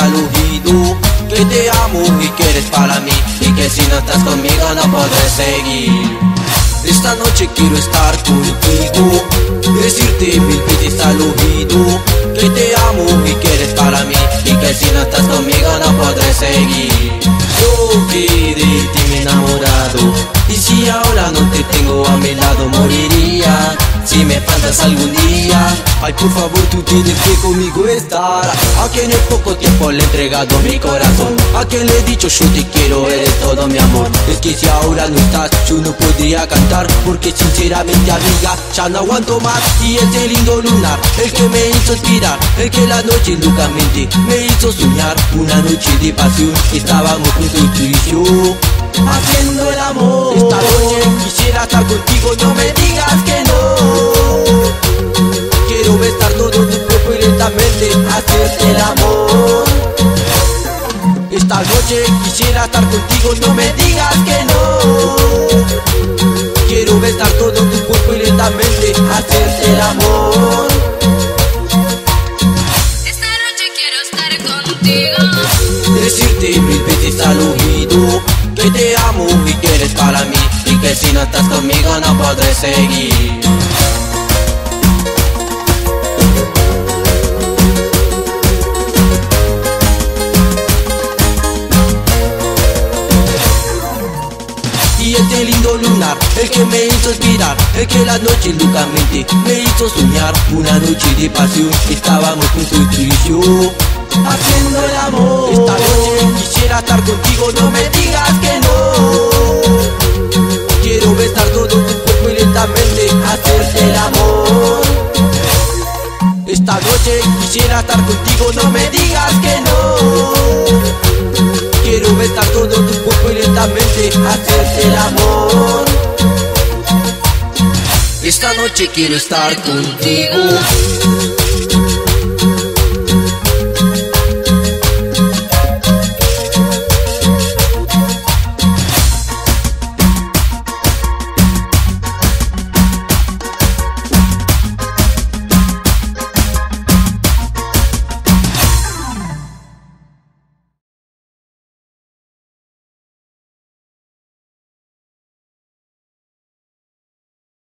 al oído que te amo y que eres para mí, y que si no estás conmigo no podré seguir. Esta noche quiero estar contigo, decirte mil veces al oído que te amo y que eres para mí, y que si no estás conmigo no podré seguir. Yo que de ti me he enamorado, y si ahora no te tengo a mi lado moriría si me faltas algún día. Ay, por favor, tú tienes que conmigo estar. A quien en poco tiempo le he entregado mi corazón, a quien le he dicho yo te quiero, eres todo mi amor. Es que si ahora no estás, yo no podría cantar, porque sinceramente, amiga, ya no aguanto más. Y ese lindo lunar, el que me hizo inspirar, el que la noche locamente me hizo soñar. Una noche de pasión, estábamos juntos tú y yo, haciendo el amor. Esta noche quisiera estar contigo, no me digas que no. Quiero besar todo tu cuerpo y lentamente hacerte el amor. Esta noche quisiera estar contigo, no me digas que no. Quiero besar todo tu cuerpo y lentamente hacerte el amor. Esta noche quiero estar contigo, decirte mil veces al oído que te amo y que eres para mí, y que si no estás conmigo no podré seguir. Y este lindo lunar, el que me hizo inspirar, el que la noche locamente me hizo soñar. Una noche de pasión, estábamos juntos tú y yo, haciendo el amor. Esta noche quisiera estar contigo, no me digas que no. Quiero besar todo tu cuerpo y lentamente hacerte el amor. Esta noche quisiera estar contigo, no me digas que no. Quiero besar todo tu cuerpo y lentamente hacerte el amor. Esta noche quiero estar contigo.